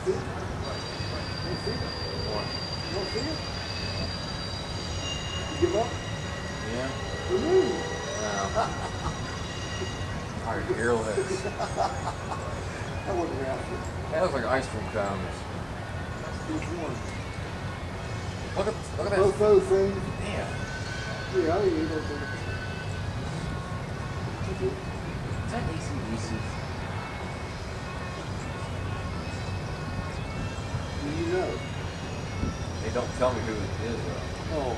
see it? Don't see it? What? You don't see it? You give up? Yeah. For me. No. Alright, earless. That wasn't reaction. That looks like ice cream cones. Which one? Look at Both that. those things. Damn. Yeah, I eat those things. Is that AC/DC? Do you know? They don't tell me who it is though. Oh.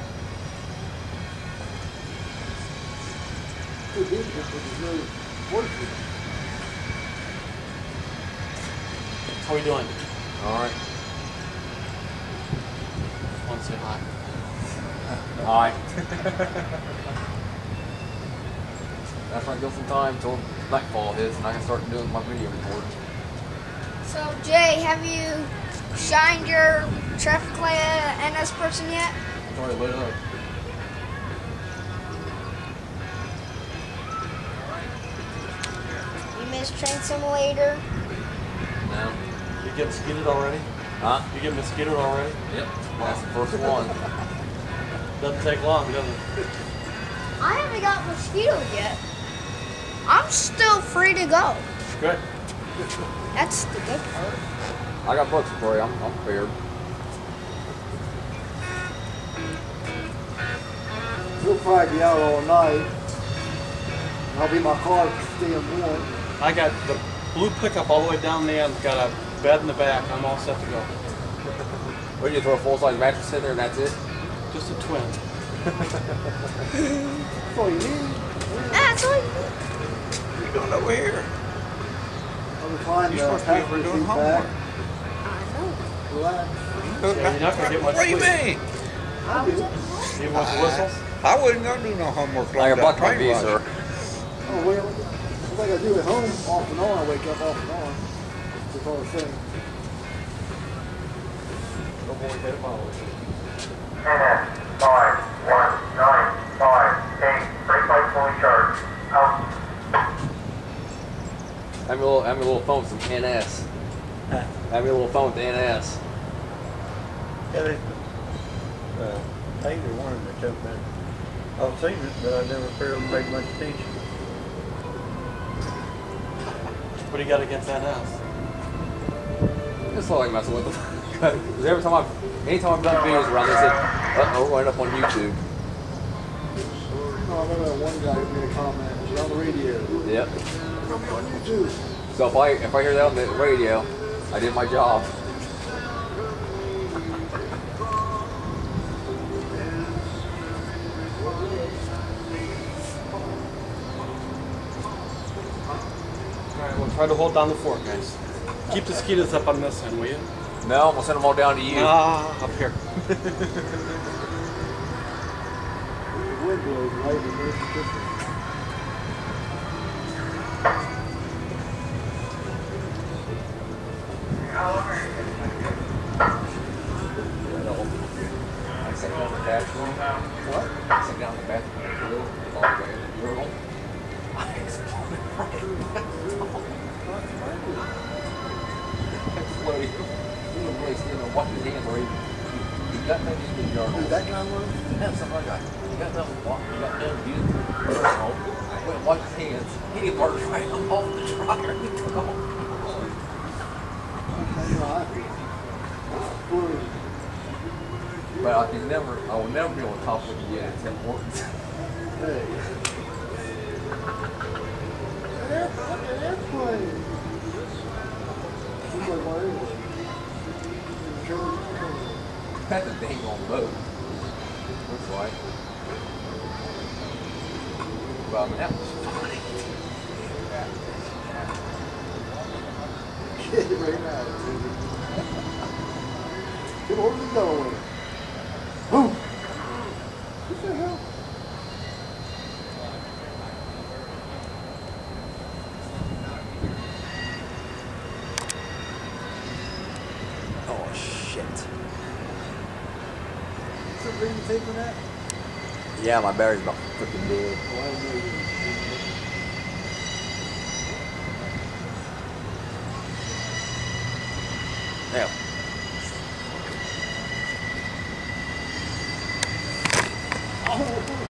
Could be because there's no voice in it. How we doing? Alright. Want to say hi? Hi. That's when I give some time till nightfall hits and I can start doing my video recording. So Jay, have you shined your traffic light at NS person yet? It's already lit up. You missed Train Simulator? No. You get mosquitoed already? Huh? You get mosquitoed already? Yep. That's the first one. Doesn't take long, does it? I haven't got mosquitoed yet. I'm still free to go. Good. That's the good part. I got books for you. I'm prepared. We'll probably be out all night. And I'll be in my car staying warm. I got the blue pickup all the way down the end, got a bed in the back. I'm all set to go. What do you throw a full-size mattress in there and that's it? Just a twin. That's all you need. That's all you need. You're doing over here. I'll be fine. You're supposed to be over doing homework. I know. Relax. Yeah, you're not going to get much What do you sleep. mean? I was at home. You want the whistle? I wasn't gonna do no homework I like got buck that. my train ride. sir. Oh, well, it's like I do at home, off and on. I wake up off and on. That's all I'm saying. No boy, hit a bottle. NS 5195 brake light fully charged. Out. Have me a little phone with some NS. Have me a little phone with the NS. Yeah, they, Taylor wanted me to, man. I've seen it, but I never paid much attention. What do you got against NS? Just like messing with them. Because anytime I've done videos around, they said, uh-oh, we're up on YouTube. No, I remember that one guy who made a comment. It was on the radio. Yep. It'll be on YouTube. So if I hear that on the radio, I did my job. Alright, we'll try to hold down the fort, guys. Keep the mosquitoes up on this end, will you? No, I'm gonna send them all down to you. Ah, up here. The wind blows right in the distance. I sat down in the bathroom. What? I sat down in the bathroom all the way in the urinal. I exploded right in that exploded. He didn't really stand there wash his hands or he got done using the urinal. Dude, that guy was? That's something like that. He got done using the urinal. Went and washed his hands. He didn't work right off the dryer. He took off. That's right. Boy. But I will never be able to top what you get. It's important. Hey. An airplane. Looks like my English. That's a dang on boat. Looks like. Well, I mean, that was funny. Kid right now, dude. Come over the Delaware. Boom! What the hell? Oh, shit. Is there green tape on that? Yeah, my battery's about freaking dead. Oh, I know you. Now.